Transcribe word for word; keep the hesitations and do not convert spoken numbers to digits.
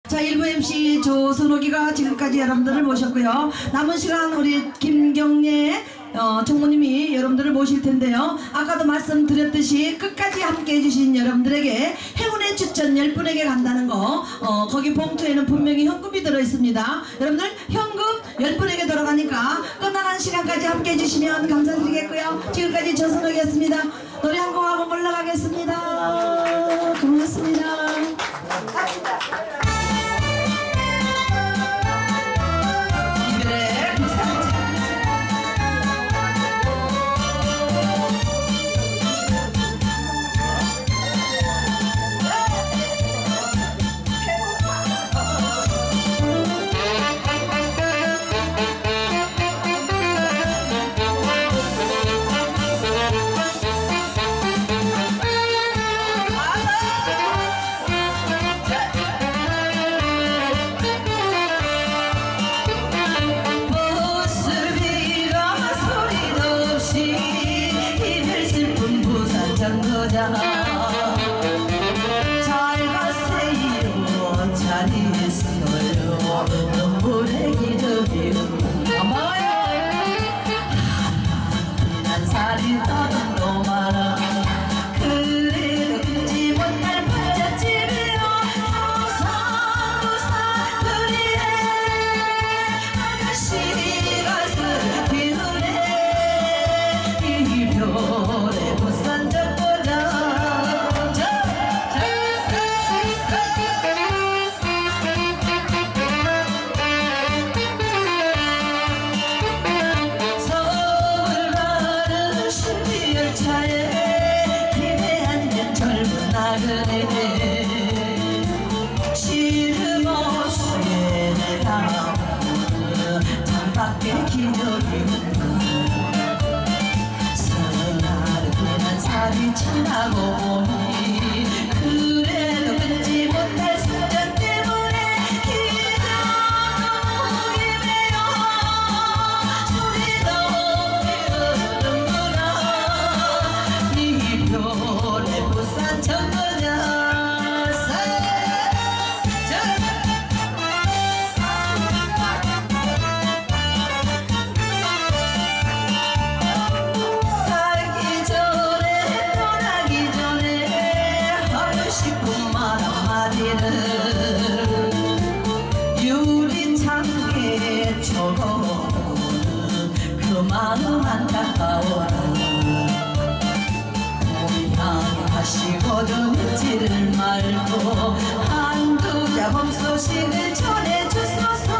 자, 일부 엠씨 조선옥이가 지금까지 여러분들을 모셨고요. 남은 시간 우리 김경래 어, 총무님이 여러분들을 모실 텐데요. 아까도 말씀드렸듯이 끝까지 함께 해주신 여러분들에게 행운의 추천 열 분에게 간다는 거, 어, 거기 봉투에는 분명히 현금이 들어있습니다. 여러분들 현금 열 분에게 들어가니까 끝나는 시간까지 함께 해주시면 감사드리겠고요. 지금까지 조선옥이었습니다. 노래 한 곡 하고 물러가겠습니다. 고맙습니다. 잘 가세요. 잘 있어요. 눈물의 기적이 고마워요. 한 살이 더도 많아. 그래도 끊지 못할 팔자집이요. 무사무사 그리에 아가씨가 슬피우네. 이별의 부산 적고 시름 없이 내가 창밖에 기적이 서나르는 살이 지나고 보니 그래도 끊지 못할 사전 때문에 기적이네요. 소리도 없이 흐르는구나. 이별의 부산 정거장 유리창에 적어오는 그 마음 안타까워라. 고향에 다시 거둔지를 말고 한두 자범 소식을 전해주소서.